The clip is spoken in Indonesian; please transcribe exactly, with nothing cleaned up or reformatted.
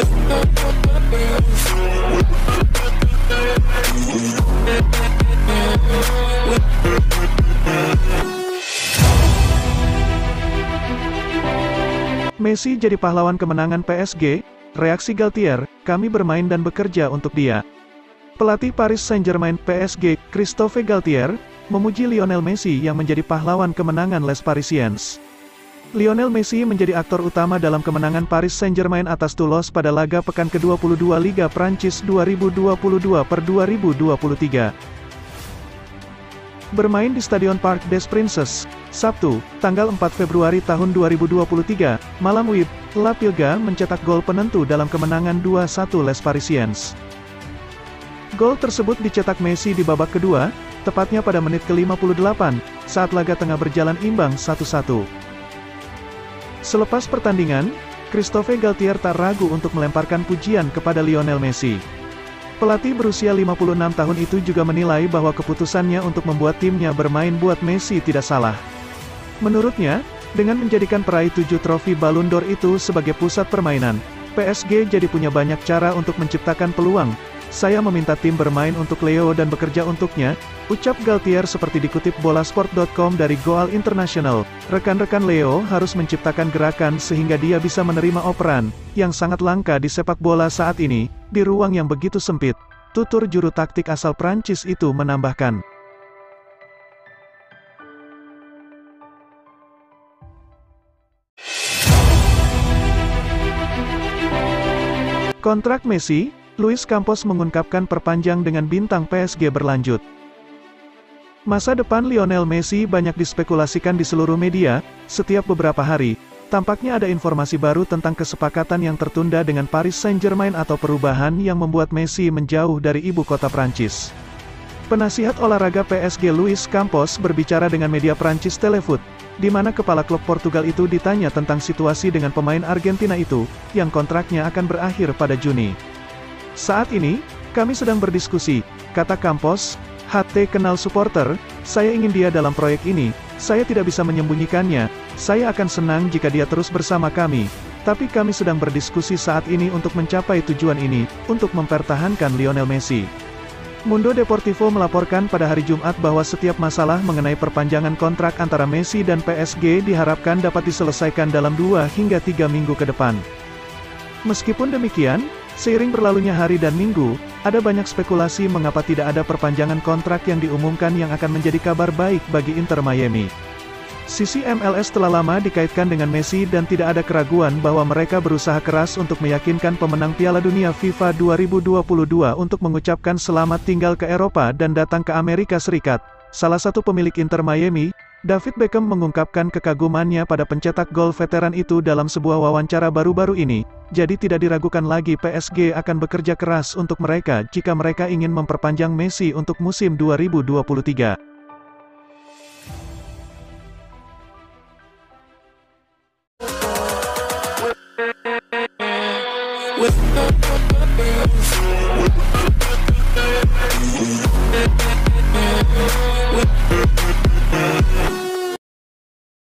Messi jadi pahlawan kemenangan P S G, reaksi Galtier, kami bermain dan bekerja untuk dia. Pelatih Paris Saint-Germain P S G, Christophe Galtier, memuji Lionel Messi yang menjadi pahlawan kemenangan Les Parisiens. Lionel Messi menjadi aktor utama dalam kemenangan Paris Saint-Germain atas Toulouse pada laga pekan ke dua puluh dua Liga Prancis dua ribu dua puluh dua per dua ribu dua puluh tiga. Bermain di Stadion Parc des Princes, Sabtu, tanggal empat Februari tahun dua ribu dua puluh tiga, malam W I B, La Pilga mencetak gol penentu dalam kemenangan dua satu Les Parisiens. Gol tersebut dicetak Messi di babak kedua, tepatnya pada menit ke lima puluh delapan, saat laga tengah berjalan imbang satu satu. Selepas pertandingan, Christophe Galtier tak ragu untuk melemparkan pujian kepada Lionel Messi. Pelatih berusia lima puluh enam tahun itu juga menilai bahwa keputusannya untuk membuat timnya bermain buat Messi tidak salah. Menurutnya, dengan menjadikan peraih tujuh trofi Ballon d'Or itu sebagai pusat permainan, P S G jadi punya banyak cara untuk menciptakan peluang. Saya meminta tim bermain untuk Leo dan bekerja untuknya, ucap Galtier seperti dikutip bolasport dot com dari Goal International. Rekan-rekan Leo harus menciptakan gerakan sehingga dia bisa menerima operan, yang sangat langka di sepak bola saat ini, di ruang yang begitu sempit. Tutur juru taktik asal Prancis itu menambahkan. Kontrak Messi, Luis Campos mengungkapkan perpanjang dengan bintang P S G berlanjut. Masa depan Lionel Messi banyak dispekulasikan di seluruh media. Setiap beberapa hari, tampaknya ada informasi baru tentang kesepakatan yang tertunda dengan Paris Saint-Germain atau perubahan yang membuat Messi menjauh dari ibu kota Prancis. Penasihat olahraga P S G Luis Campos berbicara dengan media Prancis Telefoot, di mana kepala klub Portugal itu ditanya tentang situasi dengan pemain Argentina itu, yang kontraknya akan berakhir pada Juni. Saat ini, kami sedang berdiskusi, kata Campos. H T kenal supporter, saya ingin dia dalam proyek ini, saya tidak bisa menyembunyikannya, saya akan senang jika dia terus bersama kami, tapi kami sedang berdiskusi saat ini untuk mencapai tujuan ini, untuk mempertahankan Lionel Messi. Mundo Deportivo melaporkan pada hari Jumat bahwa setiap masalah mengenai perpanjangan kontrak antara Messi dan P S G diharapkan dapat diselesaikan dalam dua hingga tiga minggu ke depan. Meskipun demikian, seiring berlalunya hari dan minggu, ada banyak spekulasi mengapa tidak ada perpanjangan kontrak yang diumumkan yang akan menjadi kabar baik bagi Inter Miami. Sisi M L S telah lama dikaitkan dengan Messi dan tidak ada keraguan bahwa mereka berusaha keras untuk meyakinkan pemenang Piala Dunia FIFA dua ribu dua puluh dua untuk mengucapkan selamat tinggal ke Eropa dan datang ke Amerika Serikat. Salah satu pemilik Inter Miami, David Beckham mengungkapkan kekagumannya pada pencetak gol veteran itu dalam sebuah wawancara baru-baru ini, jadi tidak diragukan lagi P S G akan bekerja keras untuk mereka jika mereka ingin memperpanjang Messi untuk musim dua ribu dua puluh tiga.